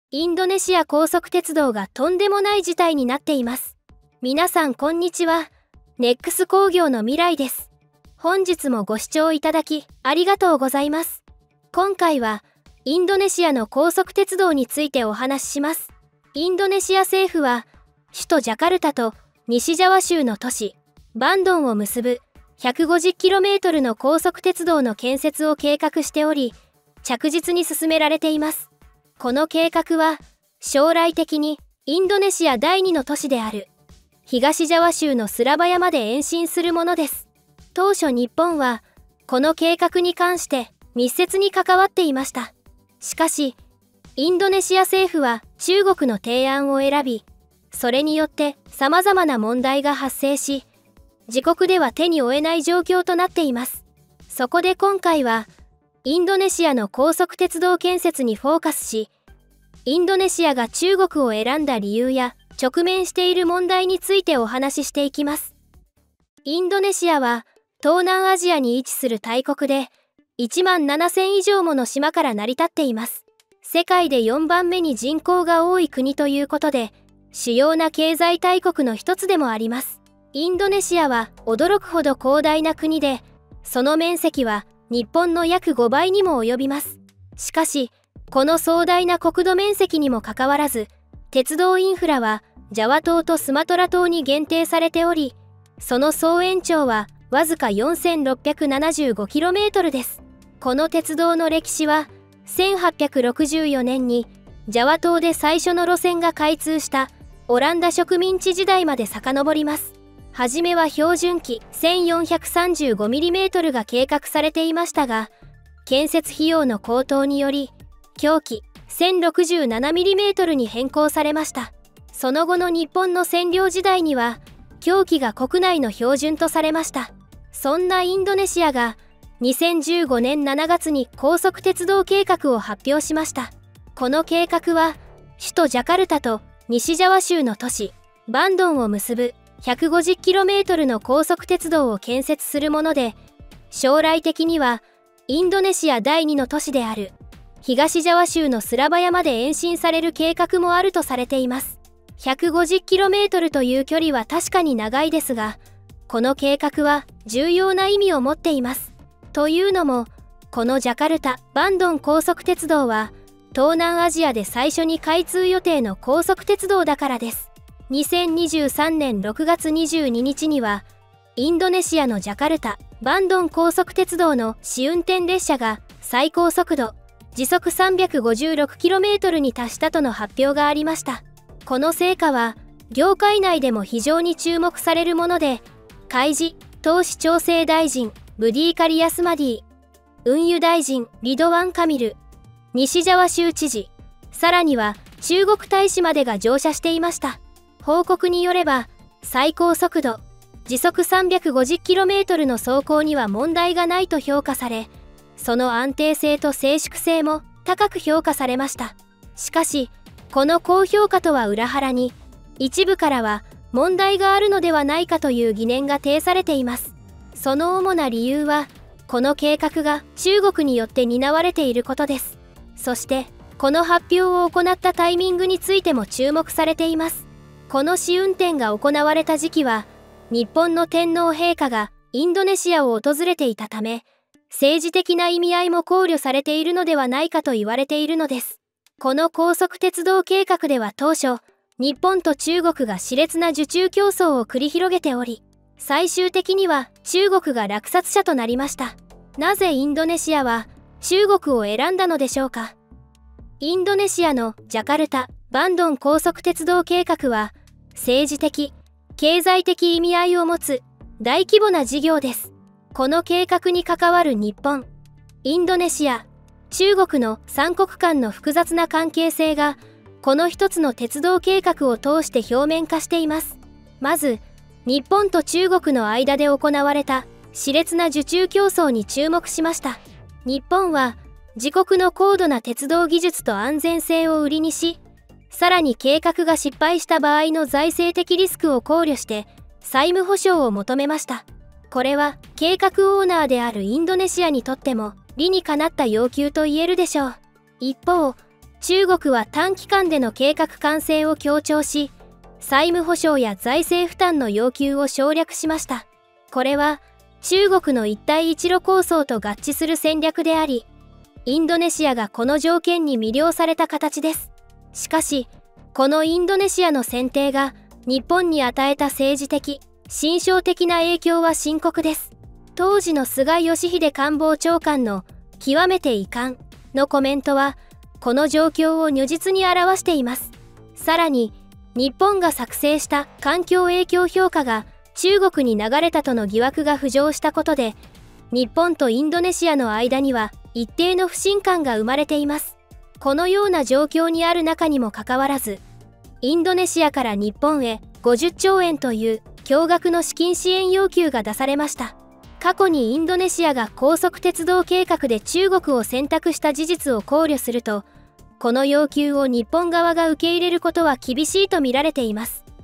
インドネシア高速鉄道がとんでもない事態になっています。皆さんこんにちは。ネックス工業の未来です。本日もご視聴いただきありがとうございます。今回はインドネシアの高速鉄道についてお話しします。インドネシア政府は首都ジャカルタと西ジャワ州の都市バンドンを結ぶ 150km の高速鉄道の建設を計画しており、着実に進められています。この計画は将来的にインドネシア第2の都市である東ジャワ州のスラバヤまで延伸するものです。当初日本はこの計画に関して密接に関わっていました。しかしインドネシア政府は中国の提案を選び、それによって様々な問題が発生し、自国では手に負えない状況となっています。そこで今回はインドネシアの高速鉄道建設にフォーカスし、インドネシアが中国を選んだ理由や直面している問題についてお話ししていきます。インドネシアは東南アジアに位置する大国で、1万7000以上もの島から成り立っています。世界で4番目に人口が多い国ということで、主要な経済大国の一つでもあります。インドネシアは驚くほど広大な国で、その面積は日本の約5倍にも及びます。しかし、この壮大な国土面積にもかかわらず、鉄道インフラはジャワ島とスマトラ島に限定されており、その総延長はわずか 4675km です。この鉄道の歴史は、1864年にジャワ島で最初の路線が開通したオランダ植民地時代まで遡ります。はじめは標準機 1435mm が計画されていましたが、建設費用の高騰により、狭機 1067mm に変更されました。その後の日本の占領時代には、狭機が国内の標準とされました。そんなインドネシアが、2015年7月に高速鉄道計画を発表しました。この計画は、首都ジャカルタと西ジャワ州の都市バンドンを結ぶ 150km の高速鉄道を建設するもので、将来的にはインドネシア第2の都市である東ジャワ州のスラバヤまで延伸される計画もあるとされています。150km という距離は確かに長いですが、この計画は重要な意味を持っています。というのも、このジャカルタ・バンドン高速鉄道は東南アジアで最初に開通予定の高速鉄道だからです。2023年6月22日には、インドネシアのジャカルタ・バンドン高速鉄道の試運転列車が最高速度時速 356km に達したとの発表がありました。この成果は業界内でも非常に注目されるもので、海事投資調整大臣ブディーカリヤスマディ、運輸大臣リドワン・カミル、西ジャワ州知事、さらには中国大使までが乗車していました。報告によれば、最高速度時速 350km の走行には問題がないと評価され、その安定性と静粛性も高く評価されました。しかし、この高評価とは裏腹に、一部からは問題があるのではないかという疑念が呈されています。その主な理由は、この計画が中国によって担われていることです。そして、この発表を行ったタイミングについても注目されています。この試運転が行われた時期は、日本の天皇陛下がインドネシアを訪れていたため、政治的な意味合いも考慮されているのではないかと言われているのです。この高速鉄道計画では当初、日本と中国が熾烈な受注競争を繰り広げており、最終的には中国が落札者となりました。なぜインドネシアは中国を選んだのでしょうか。インドネシアのジャカルタ・バンドン高速鉄道計画は、政治的、経済的意味合いを持つ大規模な事業です。この計画に関わる日本、インドネシア、中国の3国間の複雑な関係性が、この一つの鉄道計画を通して表面化しています。まず、日本と中国の間で行われた熾烈な受注競争に注目しました。日本は自国の高度な鉄道技術と安全性を売りにし、さらに計画が失敗した場合の財政的リスクを考慮して債務保証を求めました。これは計画オーナーであるインドネシアにとっても理にかなった要求と言えるでしょう。一方、 中国は短期間での計画完成を強調し、債務保証や財政負担の要求を省略しました。これは中国の一帯一路構想と合致する戦略であり、インドネシアがこの条件に魅了された形です。しかし、このインドネシアの選定が日本に与えた政治的、心象的な影響は深刻です。当時の菅義偉官房長官の極めて遺憾のコメントは、この状況を如実に表しています。さらに、日本が作成した環境影響評価が中国に流れたとの疑惑が浮上したことで、日本とインドネシアの間には一定の不信感が生まれています。このような状況にある中にもかかわらず、インドネシアから日本へ50兆円という驚愕の資金支援要求が出されました。過去にインドネシアが高速鉄道計画で中国を選択した事実を考慮すると、この要求を日本側が受け入れることは厳しいと見られています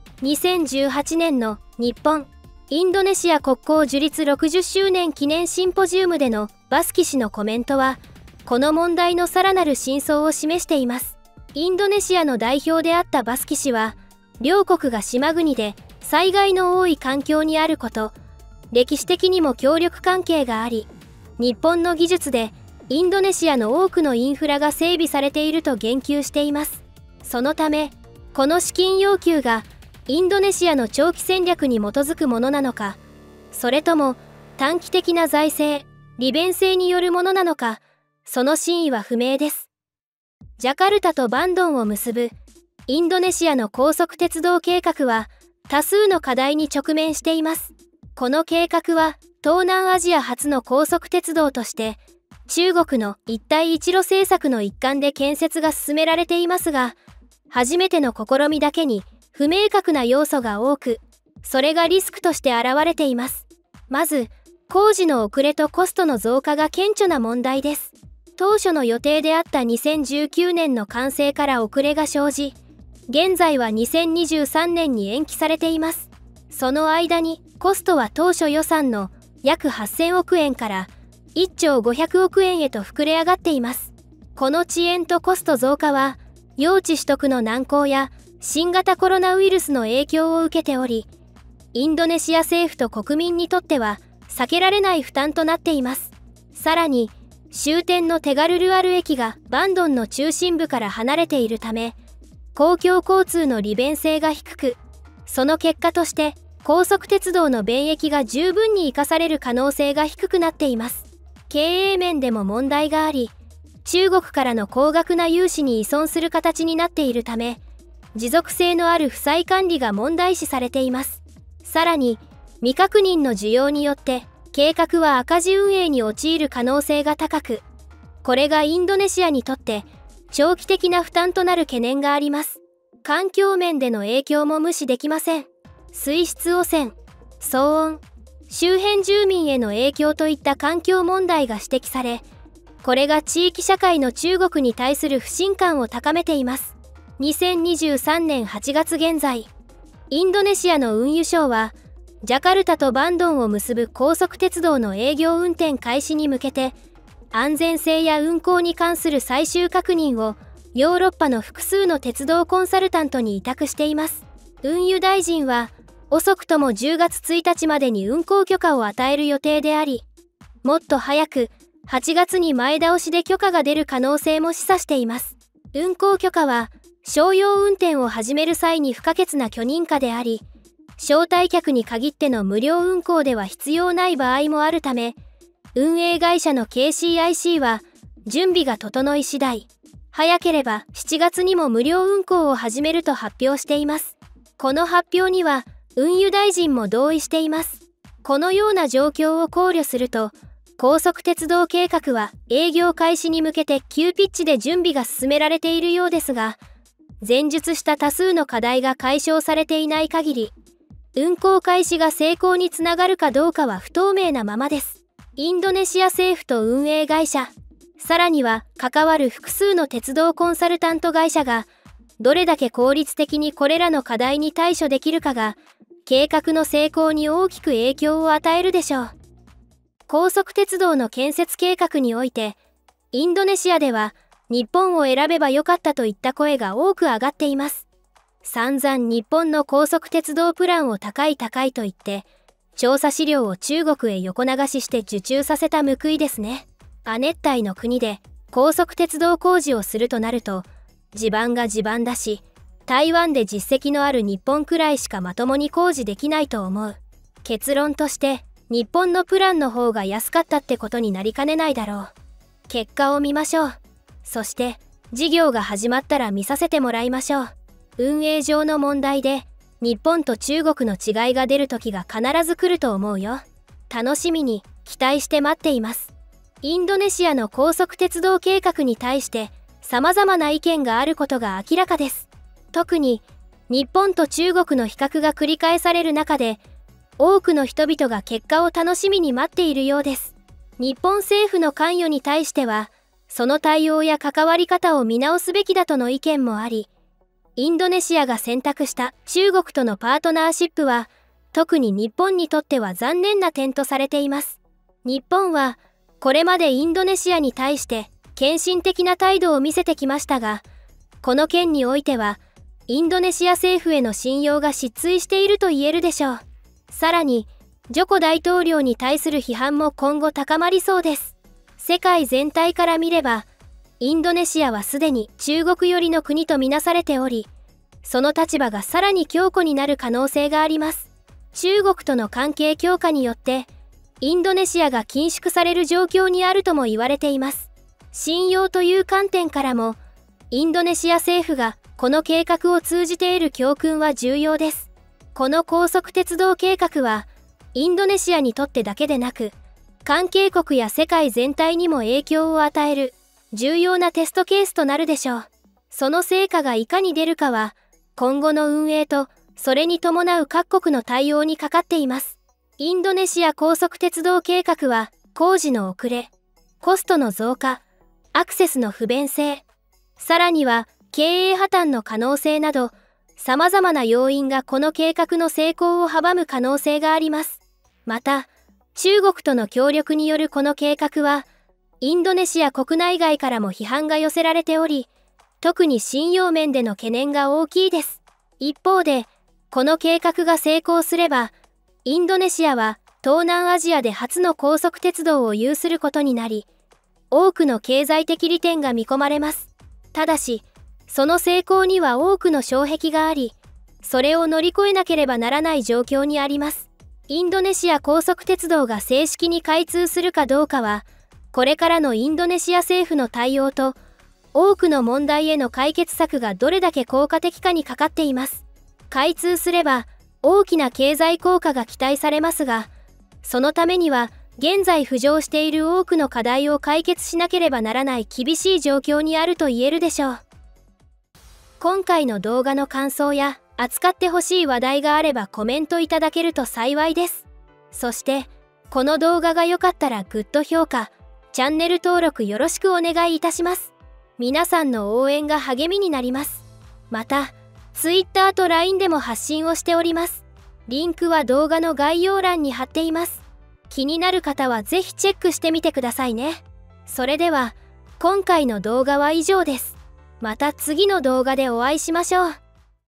。2018年の日本・インドネシア国交樹立60周年記念シンポジウムでのバスキ氏のコメントは、この問題のさらなる真相を示しています。インドネシアの代表であったバスキ氏は、両国が島国で災害の多い環境にあること、歴史的にも協力関係があり、日本の技術でインドネシアの多くのインフラが整備されていると言及しています。そのため、この資金要求がインドネシアの長期戦略に基づくものなのか、それとも短期的な財政、利便性によるものなのか、その真意は不明です。ジャカルタとバンドンを結ぶインドネシアの高速鉄道計画は多数の課題に直面しています。この計画は東南アジア初の高速鉄道として中国の一帯一路政策の一環で建設が進められていますが、初めての試みだけに不明確な要素が多く、それがリスクとして現れています。まず、工事の遅れとコストの増加が顕著な問題です。当初の予定であった2019年の完成から遅れが生じ、現在は2023年に延期されています。その間にコストは当初予算の約8000億円から1兆500億円へと膨れ上がっています。この遅延とコスト増加は、用地取得の難航や新型コロナウイルスの影響を受けており、インドネシア政府と国民にとっては避けられない負担となっています。さらに、終点のテガルルアル駅がバンドンの中心部から離れているため、公共交通の利便性が低く、その結果として高速鉄道の便益が十分に生かされる可能性が低くなっています。経営面でも問題があり、中国からの高額な融資に依存する形になっているため、持続性のある負債管理が問題視されています。さらに、未確認の需要によって計画は赤字運営に陥る可能性が高く、これがインドネシアにとって長期的な負担となる懸念があります。環境面での影響も無視できません。水質汚染、騒音、周辺住民への影響といった環境問題が指摘され、これが地域社会の中国に対する不信感を高めています。2023年8月現在、インドネシアの運輸省は、ジャカルタとバンドンを結ぶ高速鉄道の営業運転開始に向けて、安全性や運行に関する最終確認をヨーロッパの複数の鉄道コンサルタントに委託しています。運輸大臣は、遅くとも10月1日までに運行許可を与える予定であり、もっと早く8月に前倒しで許可が出る可能性も示唆しています。運行許可は商用運転を始める際に不可欠な許認可であり、招待客に限っての無料運行では必要ない場合もあるため、運営会社の KCIC は準備が整い次第、早ければ7月にも無料運行を始めると発表しています。この発表には運輸大臣も同意しています。このような状況を考慮すると、高速鉄道計画は営業開始に向けて急ピッチで準備が進められているようですが、前述した多数の課題が解消されていない限り、運行開始が成功につながるかどうかは不透明なままです。インドネシア政府と運営会社、さらには関わる複数の鉄道コンサルタント会社が、どれだけ効率的にこれらの課題に対処できるかが、計画の成功に大きく影響を与えるでしょう。高速鉄道の建設計画において、インドネシアでは日本を選べばよかったといった声が多く上がっています。散々日本の高速鉄道プランを高いと言って、調査資料を中国へ横流しして受注させた報いですね。亜熱帯の国で高速鉄道工事をするとなると、地盤が地盤だし、台湾で実績のある日本くらいしかまともに工事できないと思う。結論として、日本のプランの方が安かったってことになりかねないだろう。結果を見ましょう。そして、事業が始まったら見させてもらいましょう。運営上の問題で、日本と中国の違いが出る時が必ず来ると思うよ。楽しみに期待して待っています。インドネシアの高速鉄道計画に対して様々な意見があることが明らかです。特に日本と中国の比較が繰り返される中で、多くの人々が結果を楽しみに待っているようです。日本政府の関与に対しては、その対応や関わり方を見直すべきだとの意見もあり、インドネシアが選択した中国とのパートナーシップは、特に日本にとっては残念な点とされています。日本は、これまでインドネシアに対して献身的な態度を見せてきましたが、この件においては、インドネシア政府への信用が失墜していると言えるでしょう。さらに、ジョコ大統領に対する批判も今後高まりそうです。世界全体から見れば、インドネシアはすでに中国寄りの国とみなされており、その立場がさらに強固になる可能性があります。中国との関係強化によって、インドネシアが緊縮される状況にあるとも言われています。信用という観点からも、インドネシア政府がこの計画を通じて得る教訓は重要です。この高速鉄道計画は、インドネシアにとってだけでなく、関係国や世界全体にも影響を与える重要なテストケースとなるでしょう。その成果がいかに出るかは、今後の運営とそれに伴う各国の対応にかかっています。インドネシア高速鉄道計画は、工事の遅れ、コストの増加、アクセスの不便性、さらには経営破綻の可能性など、様々な要因がこの計画の成功を阻む可能性があります。また、中国との協力によるこの計画は、インドネシア国内外からも批判が寄せられており、特に信用面での懸念が大きいです。一方で、この計画が成功すれば、インドネシアは東南アジアで初の高速鉄道を有することになり、多くの経済的利点が見込まれます。ただし、その成功には多くの障壁があり、それを乗り越えなければならない状況にあります。インドネシア高速鉄道が正式に開通するかどうかは、これからのインドネシア政府の対応と、多くの問題への解決策がどれだけ効果的かにかかっています。開通すれば、大きな経済効果が期待されますが、そのためには、現在浮上している多くの課題を解決しなければならない厳しい状況にあると言えるでしょう。今回の動画の感想や、扱ってほしい話題があればコメントいただけると幸いです。そして、この動画が良かったらグッド評価、チャンネル登録よろしくお願いいたします。皆さんの応援が励みになります。また、Twitter と LINE でも発信をしております。リンクは動画の概要欄に貼っています。気になる方はぜひチェックしてみてくださいね。それでは、今回の動画は以上です。また次の動画でお会いしましょう。